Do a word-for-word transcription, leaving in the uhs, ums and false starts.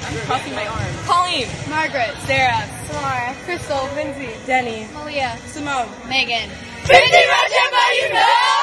I'm crossing my arms. Colleen. Margaret. Sarah. Samara. Crystal. Lindsay. Denny. Malia. Simone. Megan. Trinity Red Gem, you know!